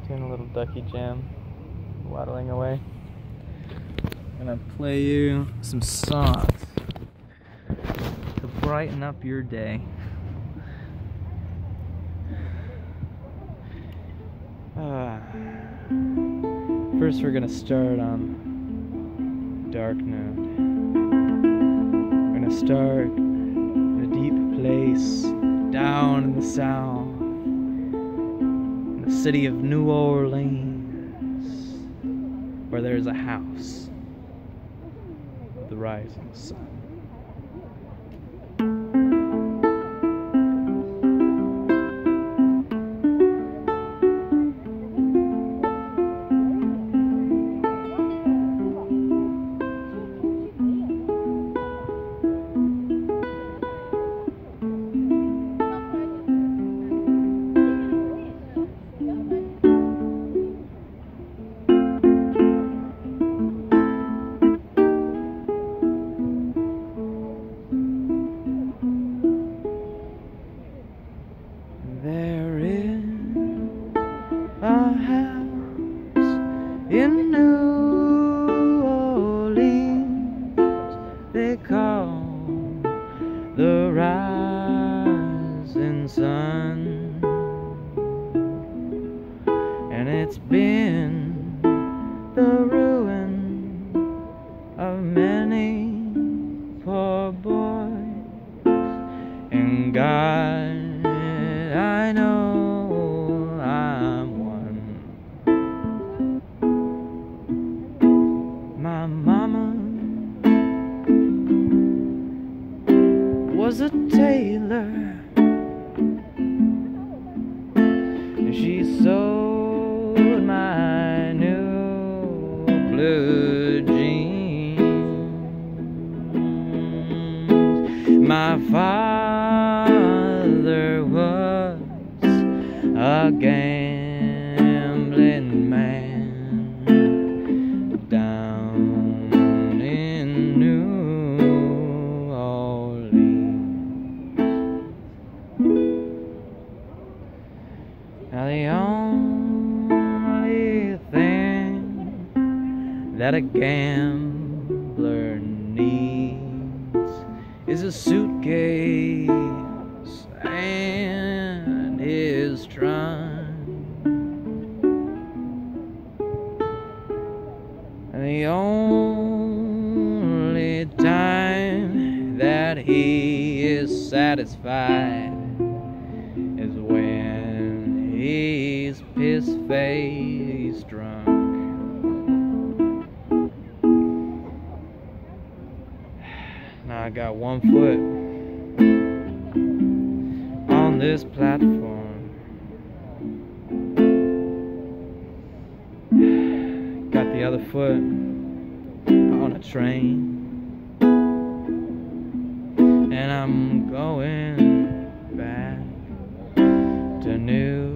Doing a little ducky jam, waddling away. I'm gonna play you some songs to brighten up your day. First we're gonna start on a dark note. We're gonna start in a deep place down in the south, in the city of New Orleans, where there's a house with the rising sun. There is a house in New Orleans they call the rising sun, and it's been the ruin of many poor boys, and God, I know I'm one. My mama was a tailor, and she sewed my new blue jeans. My father was a gambling man down in New Orleans. Now the only thing that a gambler needs is a suitcase and his trunk. And the only time that he is satisfied is when he's piss-faced drunk. Now I got one foot on this platform, got the other foot on a train, and I'm going back to New